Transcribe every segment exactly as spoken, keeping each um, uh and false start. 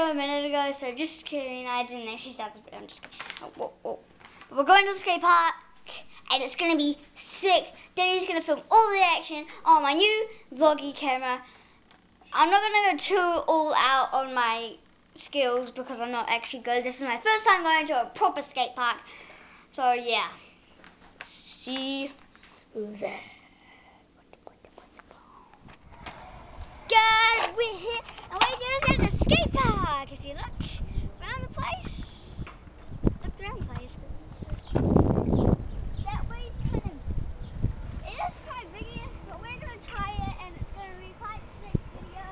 video a minute ago, so just kidding, I didn't actually start this video, I'm just kidding. Oh, whoa, whoa. We're going to the skate park, and it's going to be sick. Daddy's going to film all the action on my new vloggy camera. I'm not going to go too all out on my skills because I'm not actually good. This is my first time going to a proper skate park. So yeah. See you there. Guys, we're here and we're going to the skate park. If you look around the place, look around the place. That way is kind of, it is quite big, but we're going to try it and it's going to be quite sick video.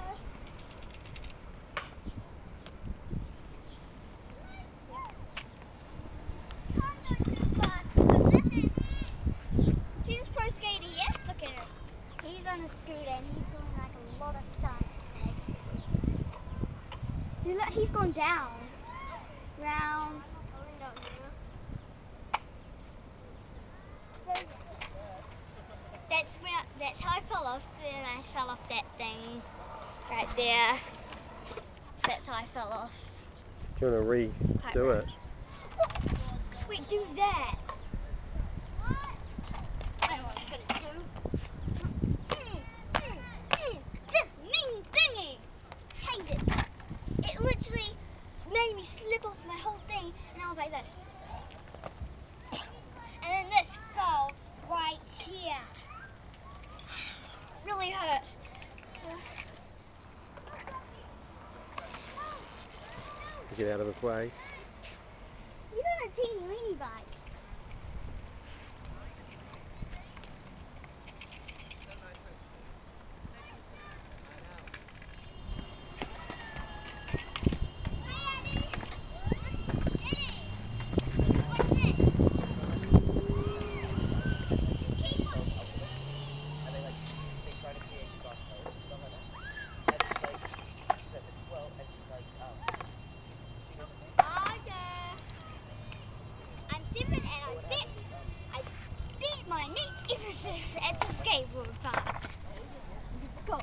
He's on a scooter and he's doing like a lot of stunts. You look, he's gone down. Round. That's where, that's how I fell off. Then I fell off that thing right there. That's how I fell off. Do you want to redo it? Wait, do that. I know what I'm gonna do. It literally made me slip off my whole thing, and I was like this. And then this fell right here. Really hurt. Get out of his way. You're on a teeny weeny bike. My neat emphasis at the skateboard park. Go.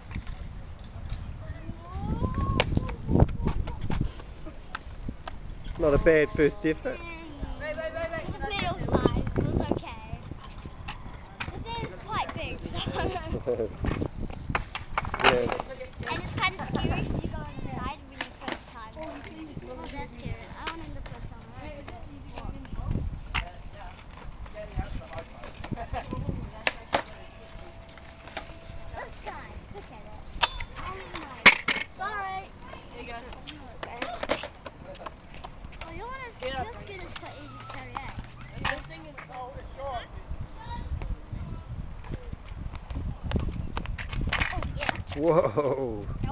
Not a bad first effort. Wait, wait, wait, wait. It's a middle size, it was okay. This is quite big. Yeah. And it's kind of scary because you go inside when you first time. Well, that's scary. I want him to put some right. Whoa.